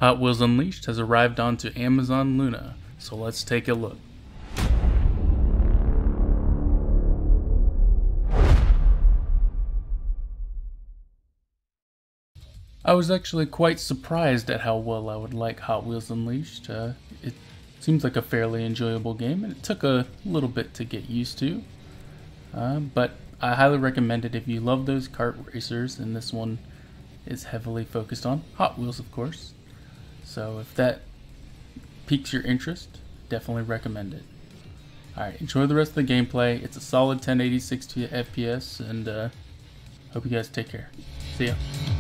Hot Wheels Unleashed has arrived onto Amazon Luna, so let's take a look. I was actually quite surprised at how well I would like Hot Wheels Unleashed. It seems like a fairly enjoyable game, and it took a little bit to get used to. But I highly recommend it if you love those kart racers, and this one is heavily focused on Hot Wheels, of course. So if that piques your interest, definitely recommend it. Alright, enjoy the rest of the gameplay. It's a solid 1080 60 FPS, and hope you guys take care. See ya.